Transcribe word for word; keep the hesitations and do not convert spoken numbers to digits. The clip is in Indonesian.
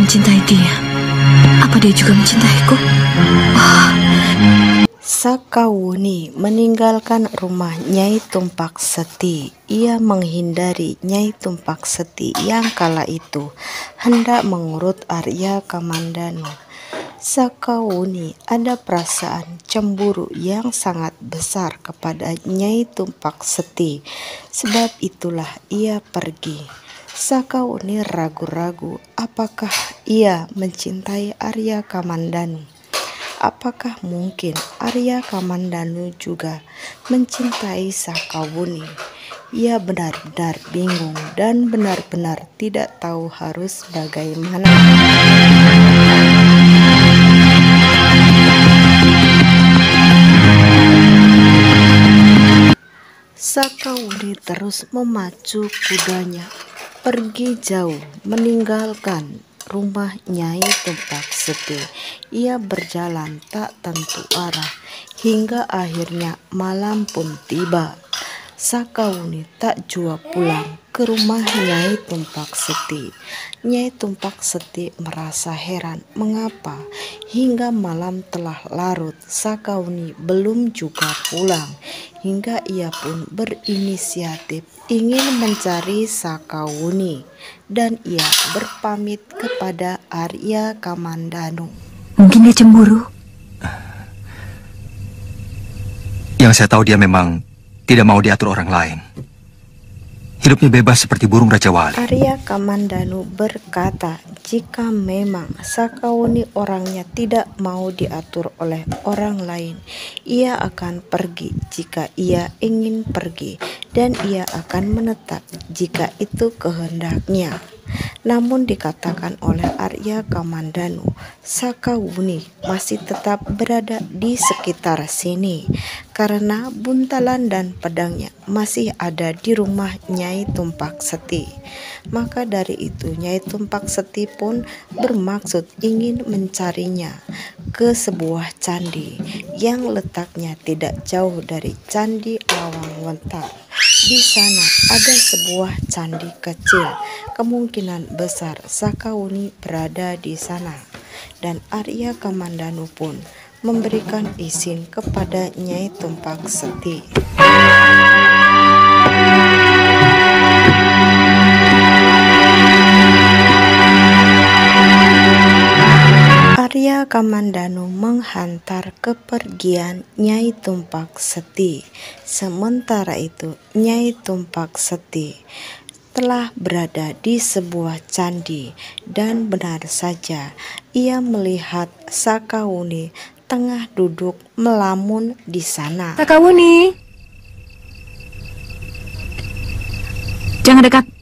mencintai dia. Apa dia juga mencintaiku? Oh. Sakawuni meninggalkan rumah Nyai Tumpak Seti. Ia menghindari Nyai Tumpak Seti yang kala itu hendak mengurut Arya Kamandanu. Sakawuni ada perasaan cemburu yang sangat besar kepada Nyai Tumpak Seti. Sebab itulah ia pergi. Sakawuni ragu-ragu apakah ia mencintai Arya Kamandanu. Apakah mungkin Arya Kamandanu juga mencintai Sakawuni? Ia benar-benar bingung dan benar-benar tidak tahu harus bagaimana. Sakawuni terus memacu kudanya pergi jauh meninggalkan rumah Nyai Tumpak Seti. Ia berjalan tak tentu arah hingga akhirnya malam pun tiba. Sakawuni tak jua pulang ke rumah Nyai Tumpak Seti. Nyai Tumpak Seti merasa heran mengapa hingga malam telah larut Sakawuni belum juga pulang. Hingga ia pun berinisiatif ingin mencari Sakawuni dan ia berpamit kepada Arya Kamandanu. Mungkin dia cemburu. Yang saya tahu dia memang tidak mau diatur orang lain. Hidupnya bebas seperti burung Raja Wali. Arya Kamandanu berkata jika memang Sakawuni orangnya tidak mau diatur oleh orang lain, ia akan pergi jika ia ingin pergi dan ia akan menetap jika itu kehendaknya. Namun dikatakan oleh Arya Kamandanu, Sakawuni masih tetap berada di sekitar sini karena buntalan dan pedangnya masih ada di rumah Nyai Tumpak Seti. Maka dari itu Nyai Tumpak Seti pun bermaksud ingin mencarinya ke sebuah candi yang letaknya tidak jauh dari Candi Lawangwenta. Di sana ada sebuah candi kecil. Kemungkinan besar Sakawuni berada di sana. Dan Arya Kamandanu pun memberikan izin kepada Nyai Tumpak Seti. Arya Kamandanu menghantar kepergian Nyai Tumpak Seti. Sementara itu Nyai Tumpak Seti telah berada di sebuah candi dan benar saja ia melihat Sakawuni tengah duduk melamun di sana. Sakawuni, jangan dekat.